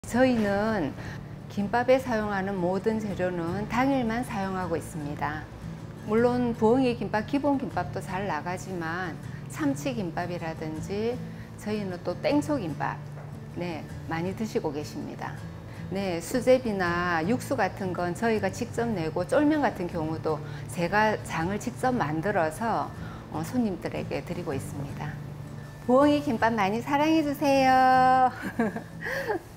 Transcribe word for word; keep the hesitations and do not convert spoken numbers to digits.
저희는 김밥에 사용하는 모든 재료는 당일만 사용하고 있습니다. 물론 부엉이 김밥, 기본 김밥도 잘 나가지만 참치 김밥이라든지 저희는 또 땡초 김밥 네, 많이 드시고 계십니다. 네, 수제비나 육수 같은 건 저희가 직접 내고 쫄면 같은 경우도 제가 장을 직접 만들어서 손님들에게 드리고 있습니다. 부엉이 김밥 많이 사랑해 주세요.